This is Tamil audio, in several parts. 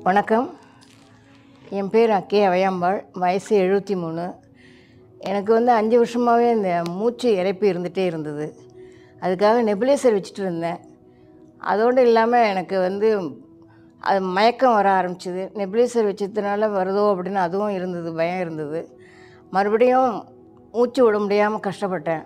வணக்கம். என் பேர் கே. அவையாம்பாள். வயசு 73. எனக்கு 5 வருஷமாகவே இந்த மூச்சு இரைப்பு இருந்துகிட்டே இருந்தது. அதுக்காக நெபுலைசர் வச்சுட்டு இருந்தேன். அதோடு இல்லாமல் எனக்கு அது மயக்கம் வர ஆரம்பிச்சிது. நெபுலைசர் வச்சதுனால வருதோ அப்படின்னு அதுவும் இருந்தது, பயம் இருந்தது. மறுபடியும் மூச்சு விட முடியாமல் கஷ்டப்பட்டேன்.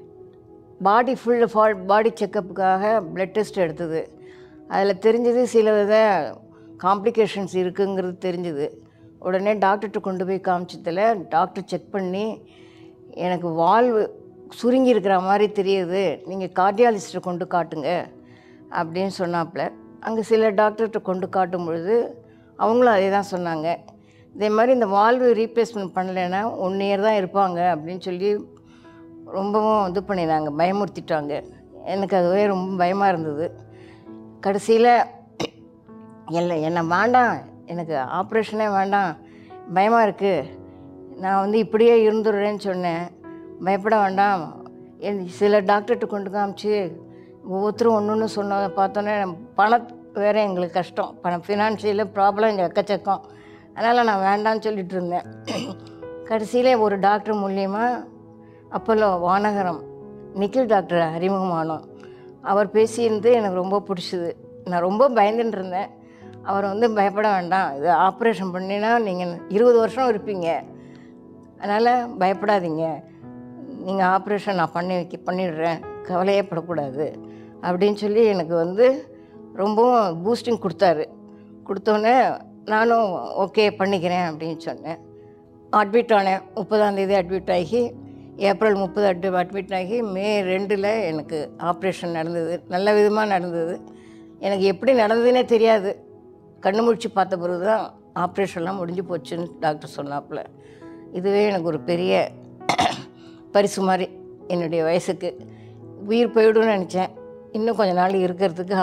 பாடி செக்கப்புக்காக ப்ளட் டெஸ்ட் எடுத்தது. அதில் தெரிஞ்சது சில வித காம்ப்ளிகேஷன்ஸ் இருக்குங்கிறது தெரிஞ்சுது. உடனே டாக்டர்கிட்ட கொண்டு போய் காமிச்சதில் டாக்டர் செக் பண்ணி, எனக்கு வால்வு சுருங்கி இருக்கிற மாதிரி தெரியுது, நீங்கள் கார்டியாலஜிஸ்ட்டை கொண்டு காட்டுங்க அப்படின்னு சொன்னாப்புல. அங்கே சில டாக்டர்கிட்ட கொண்டு காட்டும் பொழுது அவங்களும் அதே தான் சொன்னாங்க. இதே மாதிரி இந்த வால்வு ரீப்ளேஸ்மெண்ட் பண்ணலைன்னா 1 இயர் தான் இருப்பாங்க அப்படின்னு சொல்லி ரொம்பவும் பண்ணினாங்க, பயமுறுத்திட்டாங்க. எனக்கு அதுவே ரொம்ப பயமாக இருந்தது. கடைசியில் என்னை வேண்டாம், எனக்கு ஆப்ரேஷனே வேண்டாம், பயமாக இருக்குது, நான் இப்படியே இருந்துடுறேன்னு சொன்னேன். பயப்பட வேண்டாம், சில டாக்டர்கிட்ட கொண்டு காமிச்சு ஒவ்வொருத்தரும் ஒன்று சொன்னதை பார்த்தோன்னே பணம் வேறு எங்களுக்கு கஷ்டம், ஃபினான்ஷியல் ப்ராப்ளம் இங்கே எக்கச்சக்கம். அதனால் நான் வேண்டான்னு சொல்லிகிட்டு இருந்தேன். கடைசியில் ஒரு டாக்டர் மூலியமாக அப்போலோ வானகரம் நிக்கில் டாக்டர் அறிமுகமானோம். அவர் பேசியிருந்து எனக்கு ரொம்ப பிடிச்சிது. நான் ரொம்ப பயந்துட்டு இருந்தேன். அவர் பயப்பட வேண்டாம், இது ஆப்ரேஷன் பண்ணினா நீங்கள் 20 வருஷம் இருப்பீங்க, அதனால் பயப்படாதீங்க, நீங்கள் ஆப்ரேஷன் நான் பண்ணிடுறேன், கவலையே படக்கூடாது அப்படின்னு சொல்லி எனக்கு ரொம்பவும் பூஸ்டிங் கொடுத்தாரு. கொடுத்தோன்னே நானும் ஓகே பண்ணிக்கிறேன் அப்படின்னு சொன்னேன். அட்மிட் ஆனேன். 30ஆம் தேதி அட்மிட் ஆகி, ஏப்ரல் 30 அட்மிட் ஆகி, மே 2 எனக்கு ஆப்ரேஷன் நடந்தது. நல்ல விதமாக நடந்தது. எனக்கு எப்படி நடந்ததுன்னே தெரியாது. கண்ணு முழிச்சு பார்த்த பிறகு தான் ஆப்ரேஷன்லாம் முடிஞ்சு போச்சுன்னு டாக்டர் சொன்னாப்புல. இதுவே எனக்கு ஒரு பெரிய பரிசு மாதிரி. என்னுடைய வயசுக்கு உயிர் போய்டும்னு நினச்சேன். இன்னும் கொஞ்ச நாள் இருக்கிறதுக்கு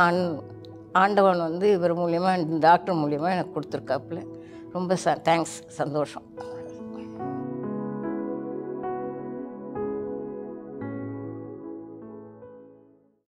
ஆண்டவன் இவர் மூலியமாக, டாக்டர் மூலியமாக எனக்கு கொடுத்துருக்காப்புல. ரொம்ப தேங்க்ஸ், சந்தோஷம்.